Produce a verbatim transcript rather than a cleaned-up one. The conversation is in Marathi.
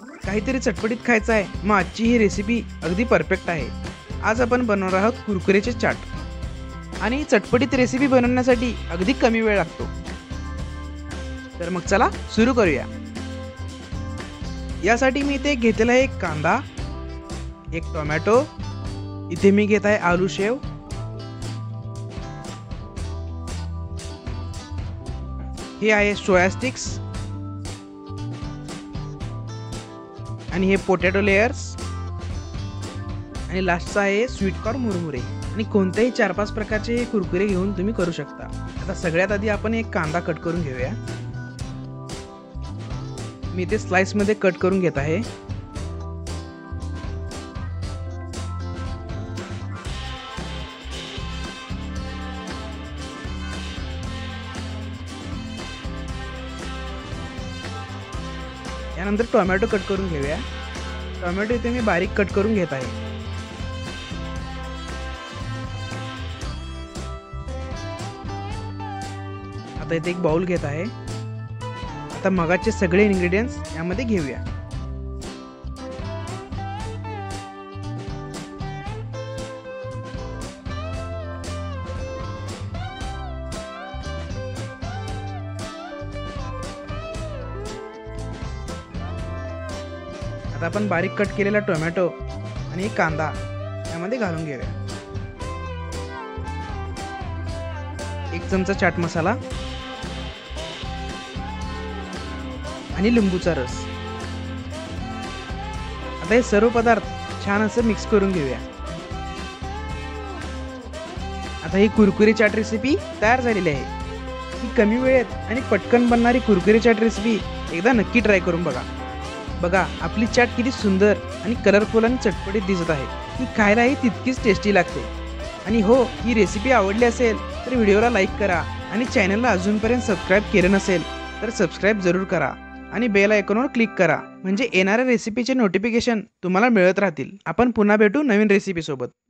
काहीतरी चटपटीत खायचं आहे, मग आजची ही रेसिपी अगदी परफेक्ट आहे। आज आपण बनवणार आहोत कुरकुरेचे चाट आणि चटपटीत रेसिपी बनवण्यासाठी अगदी कमी वेळ लागतो। तर मग चला सुरू करूया। यासाठी मी इथे घेतलेला आहे एक कांदा, एक टोमॅटो, इथे मी घेत आहे आलू शेव, हे आहे सोया स्टिक्स आणि हे पोटॅटो लेयर्स आणि लास्टचा आहे स्वीट कॉर्न मुरमुरे। आणि कोणतेही चार पाच प्रकारचे हे कुरकुरे घेऊन तुम्ही करू शकता। आता सगळ्यात आधी आपण एक कांदा कट करून घेऊया। मी ते स्लाइस मध्ये कट करून घेत आहे। यानंतर टोमॅटो कट करून घेऊया। टोमॅटो इथे मी बारीक कट करून घेत आहे। आता इथे एक बाउल घेत आहे। आता मगाचे सगळे इन्ग्रेडियंट्स यामध्ये घेऊया। आता आपण बारीक कट केलेला टोमॅटो आणि कांदा यामध्ये घालून घेऊया। एक चमचा चाट मसाला आणि लिंबूचा रस। आता हे सर्व पदार्थ छान असं मिक्स करून घेऊया। आता ही कुरकुरे चाट रेसिपी तयार झालेली आहे। ही कमी वेळेत आणि पटकन बनणारी कुरकुरे चाट रेसिपी एकदा नक्की ट्राय करून बघा। बघा आपली चाट किती सुंदर आणि कलरफुल आणि चटपटीत दिसत आहे। ही खायलाही तितकीच टेस्टी लागते। आणि हो, ही रेसिपी आवडली असेल तर व्हिडिओला लाईक करा आणि चॅनलला अजूनपर्यंत सबस्क्राईब केलं नसेल तर सबस्क्राईब जरूर करा आणि बेल आयकॉनवर क्लिक करा, म्हणजे येणाऱ्या रेसिपीचे नोटिफिकेशन तुम्हाला मिळत राहतील। आपण पुन्हा भेटू नवीन रेसिपी सोबत।